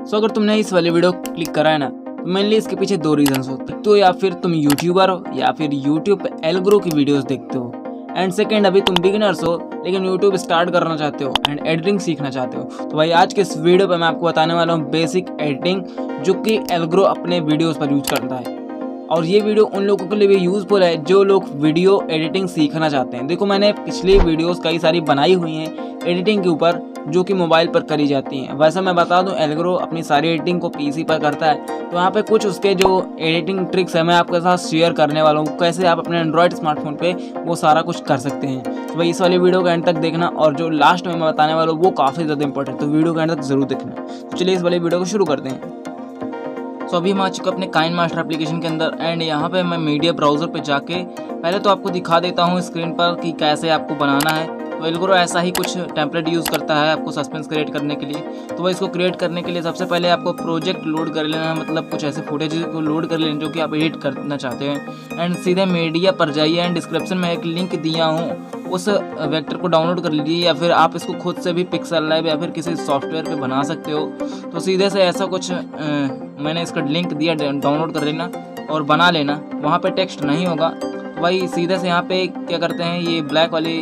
सो अगर तुमने इस वाली वीडियो क्लिक करा है ना, तो मेनली इसके पीछे दो रीजंस होते हैं। तो या फिर तुम यूट्यूबर हो या फिर यूट्यूब पे एल्गोरो की वीडियोस देखते हो, एंड सेकंड अभी तुम बिगिनर्स हो लेकिन यूट्यूब स्टार्ट करना चाहते हो एंड एडिटिंग सीखना चाहते हो। तो भाई आज के इस वीडियो पे मैं आपको बताने वाला हूँ बेसिक एडिटिंग जो कि एल्गोरो अपने वीडियोस पर यूज करता है। और ये वीडियो उन लोगों के लिए भी यूज़फुल है जो लोग वीडियो एडिटिंग सीखना चाहते हैं। देखो मैंने पिछली वीडियोस कई सारी बनाई हुई हैं एडिटिंग के ऊपर जो कि मोबाइल पर करी जाती हैं। वैसे मैं बता दूं एल्गोरो अपनी सारी एडिटिंग को पीसी पर करता है, तो यहाँ पे कुछ उसके जो एडिटिंग ट्रिक्स है मैं आपके साथ शेयर करने वाला हूँ, कैसे आप अपने एंड्रॉयड स्मार्टफोन पे वो सारा कुछ कर सकते हैं। तो भाई इस वाली वीडियो को एंड तक देखना, और जो लास्ट में मैं बताने वाला हूँ वो काफ़ी ज़्यादा इंपॉर्टेंट है, तो वीडियो को एंड तक जरूर देखना। तो चलिए इस वाली वीडियो को शुरू करते हैं। सो अभी हम आ चुके अपने काइनमास्टर एप्लीकेशन के अंदर, एंड यहाँ पे मैं मीडिया ब्राउज़र पे जाके पहले तो आपको दिखा देता हूँ स्क्रीन पर कि कैसे आपको बनाना है। तो एल्गोरो ऐसा ही कुछ टेम्पलेट यूज़ करता है आपको सस्पेंस क्रिएट करने के लिए। तो वह इसको क्रिएट करने के लिए सबसे पहले आपको प्रोजेक्ट लोड कर लेना है, मतलब कुछ ऐसे फुटेज को लोड कर लेना जो कि आप एडिट करना चाहते हैं। एंड सीधे मीडिया पर जाइए एंड डिस्क्रिप्शन में एक लिंक दिया हूँ, उस वेक्टर को डाउनलोड कर लीजिए, या फिर आप इसको खुद से भी पिक्सल लैब या फिर किसी सॉफ्टवेयर पे बना सकते हो। तो सीधे से ऐसा कुछ मैंने इसका लिंक दिया, डाउनलोड कर लेना और बना लेना। वहाँ पे टेक्स्ट नहीं होगा, तो भाई सीधे से यहाँ पे क्या करते हैं, ये ब्लैक वाली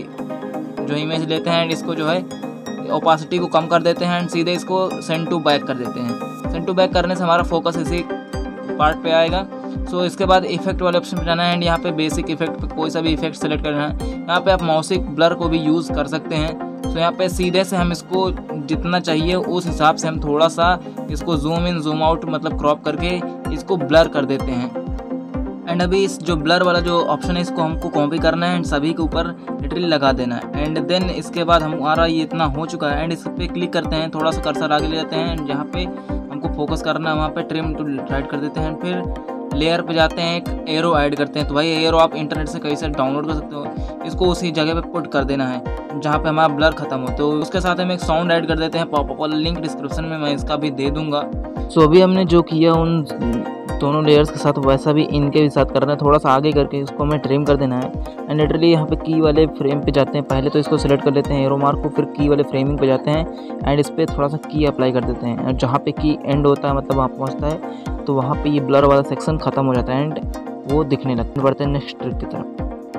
जो इमेज लेते हैं एंड इसको जो है ओपासिटी को कम कर देते हैं एंड सीधे इसको सेंड टू बैक कर देते हैं। सेंड टू बैक करने से हमारा फोकस इसी पार्ट पे आएगा। सो इसके बाद इफेक्ट वाले ऑप्शन पे जाना है एंड यहाँ पे बेसिक इफेक्ट पे कोई सा भी इफेक्ट सेलेक्ट करना है। यहाँ पे आप माउसिक ब्लर को भी यूज़ कर सकते हैं। तो यहाँ पे सीधे से हम इसको जितना चाहिए उस हिसाब से हम थोड़ा सा इसको जूम इन जूम आउट मतलब क्रॉप करके इसको ब्लर कर देते हैं। एंड अभी इस जो ब्लर वाला जो ऑप्शन है इसको हमको कॉपी करना है एंड सभी के ऊपर लिटरली लगा देना है। एंड देन इसके बाद हमारा ये इतना हो चुका है एंड इस पर क्लिक करते हैं, थोड़ा सा कर्सर आगे ले जाते हैं एंड जहाँ पे हमको फोकस करना है वहाँ पे ट्रिम टू राइट कर देते हैं। फिर लेयर पे जाते हैं, एक एरो ऐड करते हैं। तो भाई एरो आप इंटरनेट से कहीं से डाउनलोड कर सकते हो, इसको उसी जगह पे पुट कर देना है जहाँ पे हमारा ब्लर खत्म हो। तो उसके साथ हम एक साउंड ऐड कर देते हैं, पॉपअप वाला लिंक डिस्क्रिप्शन में मैं इसका भी दे दूंगा। सो अभी हमने जो किया उन दोनों लेयर्स के साथ वैसा भी इनके भी साथ करना है, थोड़ा सा आगे करके इसको हमें ट्रिम कर देना है। एंड लिटरली यहाँ पे की वाले फ्रेम पे जाते हैं, पहले तो इसको सेलेक्ट कर लेते हैं एरो मार्क को, फिर की वाले फ्रेमिंग पे जाते हैं एंड इस पर थोड़ा सा की अप्लाई कर देते हैं। और जहाँ पे की एंड होता है मतलब वहाँ पहुँचता है तो वहाँ पे ये ब्लर वाला सेक्शन ख़त्म हो जाता है एंड वो दिखने लगता है। बढ़ते हैं नेक्स्ट ट्रिक की तरफ।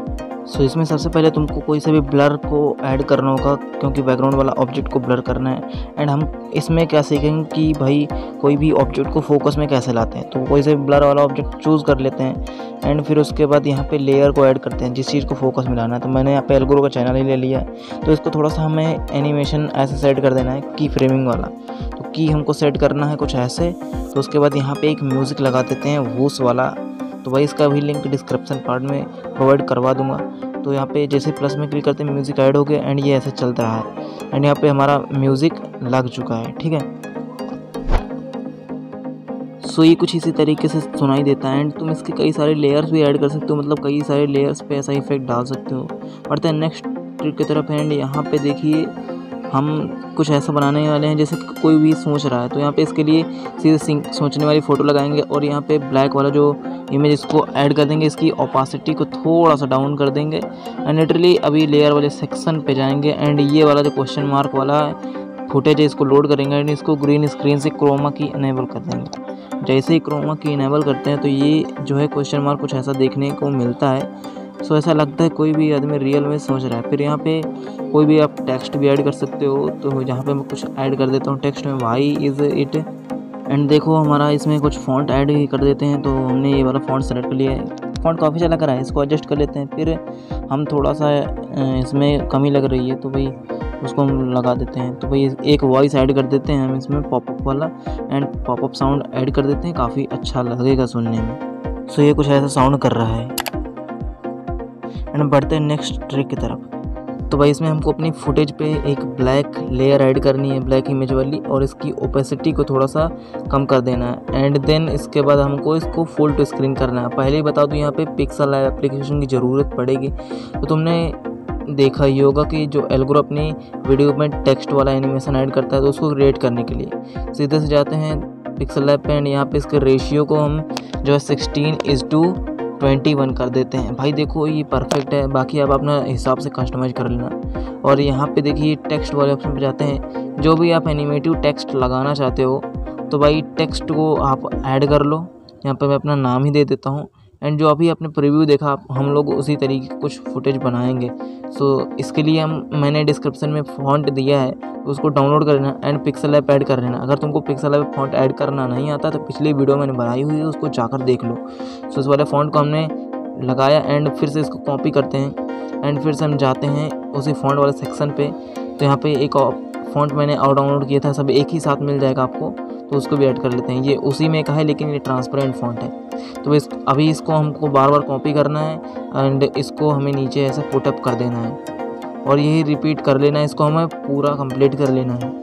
सो इसमें सबसे पहले तुमको कोई से भी ब्लर को ऐड करना होगा क्योंकि बैकग्राउंड वाला ऑब्जेक्ट को ब्लर करना है। एंड हम इसमें क्या सीखेंगे कि भाई कोई भी ऑब्जेक्ट को फोकस में कैसे लाते हैं। तो कोई से भी ब्लर वाला ऑब्जेक्ट चूज़ कर लेते हैं एंड फिर उसके बाद यहाँ पे लेयर को ऐड करते हैं जिस चीज़ को फोकस में लाना है। तो मैंने यहाँ पे एल्गोरो का चैनल ही ले लिया है, तो इसको थोड़ा सा हमें एनिमेशन ऐसे सेट कर देना है की फ्रेमिंग वाला। तो की हमको सेट करना है कुछ ऐसे। तो उसके बाद यहाँ पर एक म्यूज़िक लगा देते हैं वूस वाला। तो भाई इसका भी लिंक डिस्क्रिप्शन पार्ट में प्रोवाइड करवा दूंगा। तो यहाँ पे जैसे प्लस में क्लिक करते हैं म्यूज़िक ऐड हो गया एंड ये ऐसे चलता रहा है एंड यहाँ पे हमारा म्यूज़िक लग चुका है, ठीक है। सो ये कुछ इसी तरीके से सुनाई देता है एंड तुम इसके कई सारे लेयर्स भी ऐड कर सकते हो, मतलब कई सारे लेयर्स पे ऐसा इफेक्ट डाल सकते हो। बढ़ते हैं नेक्स्ट ट्रिक की तरफ एंड यहाँ पे देखिए हम कुछ ऐसा बनाने वाले हैं जैसे कोई भी सोच रहा है। तो यहाँ पे इसके लिए सीधे सोचने वाली फ़ोटो लगाएंगे और यहाँ पे ब्लैक वाला जो इमेज इसको ऐड कर देंगे, इसकी ओपासिटी को थोड़ा सा डाउन कर देंगे एंड लिटरली अभी लेयर वाले सेक्शन पे जाएंगे एंड ये वाला जो क्वेश्चन मार्क वाला फुटेज है इसको लोड करेंगे एंड इसको ग्रीन स्क्रीन से क्रोमा की इनेबल कर देंगे। जैसे ही क्रोमा की इनेबल करते हैं तो ये जो है क्वेश्चन मार्क कुछ ऐसा देखने को मिलता है। सो ऐसा लगता है कोई भी आदमी रियल में सोच रहा है। फिर यहाँ पे कोई भी आप टेक्स्ट भी ऐड कर सकते हो, तो यहाँ पे मैं कुछ ऐड कर देता हूँ टेक्स्ट में, वाई इज़ इट। एंड देखो हमारा इसमें कुछ फ़ॉन्ट ऐड कर देते हैं। तो हमने ये वाला फ़ॉन्ट सेलेक्ट कर लिया है, फ़ॉन्ट काफ़ी अच्छा लग रहा है, इसको एडजस्ट कर लेते हैं। फिर हम थोड़ा सा इसमें कमी लग रही है तो भाई उसको हम लगा देते हैं। तो भाई एक वॉइस ऐड कर देते हैं हम इसमें पॉपअप वाला एंड पॉपअप साउंड ऐड कर देते हैं, काफ़ी अच्छा लगेगा सुनने में। सो ये कुछ ऐसा साउंड कर रहा है एंड बढ़ते हैं नेक्स्ट ट्रिक की तरफ। तो भाई इसमें हमको अपनी फुटेज पे एक ब्लैक लेयर ऐड करनी है, ब्लैक इमेज वाली, और इसकी ओपेसिटी को थोड़ा सा कम कर देना है एंड देन इसके बाद हमको इसको फुल टू स्क्रीन करना है। पहले ही बता दूं यहाँ पे पिक्सल लैब एप्लीकेशन की ज़रूरत पड़ेगी। तो तुमने देखा ही होगा कि जो एल्गोरो अपनी वीडियो में टेक्स्ट वाला एनिमेशन ऐड करता है तो उसको क्रिएट करने के लिए सीधे से जाते हैं पिक्सल लैब पे एंड यहाँ पे इसके रेशियो को हम जो है 16:21 कर देते हैं। भाई देखो ये परफेक्ट है, बाकी आप अपना हिसाब से कस्टमाइज कर लेना। और यहाँ पे देखिए टेक्स्ट वाले ऑप्शन पे जाते हैं, जो भी आप एनिमेटिव टेक्स्ट लगाना चाहते हो तो भाई टेक्स्ट को आप ऐड कर लो, यहाँ पे मैं अपना नाम ही दे देता हूँ। एंड जो अभी आपने प्रीव्यू देखा हम लोग उसी तरीके की कुछ फुटेज बनाएंगे। सो इसके लिए मैंने डिस्क्रिप्शन में फ़ॉन्ट दिया है, तो उसको डाउनलोड कर लेना एंड पिक्सल ऐप ऐड कर लेना। अगर तुमको पिक्सल ऐप फ़ॉन्ट ऐड करना नहीं आता तो पिछली वीडियो मैंने बनाई हुई है, उसको जाकर देख लो। सो इस वाले फ़ॉन्ट को हमने लगाया एंड फिर से इसको कॉपी करते हैं एंड फिर से हम जाते हैं उसी फ़ॉन्ट वाले सेक्शन पे। तो यहाँ पे एक फ़ॉन्ट मैंने और डाउनलोड किया था, सब एक ही साथ मिल जाएगा आपको, तो उसको भी ऐड कर लेते हैं। ये उसी में का है लेकिन ये ट्रांसपेरेंट फ़ॉन्ट है। तो अभी इसको हमको बार बार कॉपी करना है एंड इसको हमें नीचे ऐसे पुटअप कर देना है और यही रिपीट कर लेना है, इसको हमें पूरा कंप्लीट कर लेना है।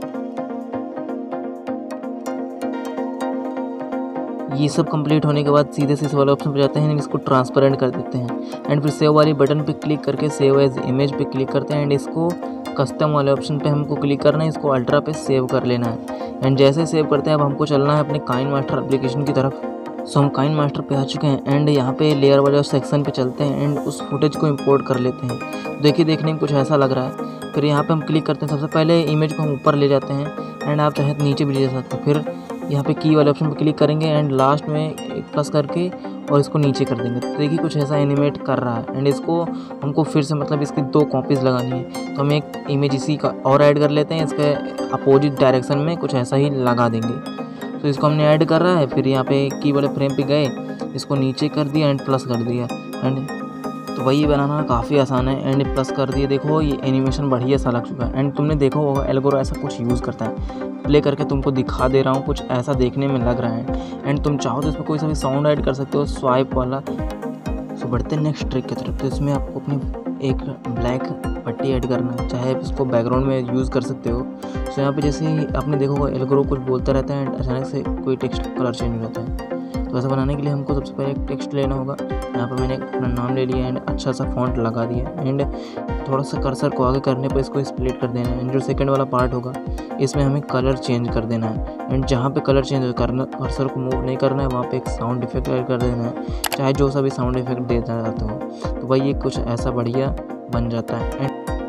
ये सब कंप्लीट होने के बाद सीधे से इस वाले ऑप्शन पर जाते हैं एंड इसको ट्रांसपेरेंट कर देते हैं एंड फिर सेव वाली बटन पे क्लिक करके सेव एज इमेज पे क्लिक करते हैं एंड इसको कस्टम वाले ऑप्शन पे हमको क्लिक करना है, इसको अल्ट्रा पे सेव कर लेना है। एंड जैसे सेव करते हैं अब हमको चलना है अपने काइनमास्टर एप्लीकेशन की तरफ। सो हम काइनमास्टर पे आ चुके हैं एंड यहाँ पे लेयर वाले सेक्शन पे चलते हैं एंड उस फुटेज को इंपोर्ट कर लेते हैं। देखिए देखने में कुछ ऐसा लग रहा है। फिर यहाँ पे हम क्लिक करते हैं, सबसे पहले इमेज को हम ऊपर ले जाते हैं एंड आप चाहे तो नीचे भी ले जा सकते हैं। फिर यहाँ पे की वाले ऑप्शन पे क्लिक करेंगे एंड लास्ट में एक प्लस करके और इसको नीचे कर देंगे। तो देखिए कुछ ऐसा एनिमेट कर रहा है एंड इसको हमको फिर से मतलब इसकी 2 कॉपीज़ लगानी है। तो हम एक इमेज इसी का और ऐड कर लेते हैं, इसके अपोजिट डायरेक्शन में कुछ ऐसा ही लगा देंगे। तो इसको हमने ऐड कर रहा है। फिर यहाँ पे की वाले फ्रेम पे गए, इसको नीचे कर दिया एंड प्लस कर दिया एंड तो वही बनाना काफ़ी आसान है एंड प्लस कर दिए। देखो ये एनिमेशन बढ़िया सा लग चुका है एंड तुमने देखा होगा एल्गोरो ऐसा कुछ यूज़ करता है। प्ले करके तुमको दिखा दे रहा हूँ, कुछ ऐसा देखने में लग रहा है एंड तुम चाहो तो इसमें कोई सा भी साउंड ऐड कर सकते हो, स्वाइप वाला। सो बढ़ते हैं नेक्स्ट ट्रिक की तरफ। तो इसमें आपको अपनी एक ब्लैक पट्टी ऐड करना है, चाहे आप इसको बैकग्राउंड में यूज़ कर सकते हो। सो यहाँ पे जैसे ही आपने देखा होगा एल्गोरो कुछ बोलता रहता है एंड अचानक से कोई टेक्स्ट कलर चेंज हो जाता है। तो ऐसा बनाने के लिए हमको सबसे पहले एक टेक्स्ट लेना होगा। यहाँ पर मैंने अपना नाम ले लिया एंड अच्छा सा फॉन्ट लगा दिया एंड थोड़ा सा कर्सर को आगे करने पर इसको स्प्लिट कर देना है एंड जो सेकंड वाला पार्ट होगा इसमें हमें कलर चेंज कर देना है एंड जहाँ पे कलर चेंज करना, कर्सर को मूव नहीं करना है, वहाँ पे एक साउंड इफेक्ट ऐड कर देना है, चाहे जो सा भी साउंड इफेक्ट देना चाहते हो। तो भाई ये कुछ ऐसा बढ़िया बन जाता है एंड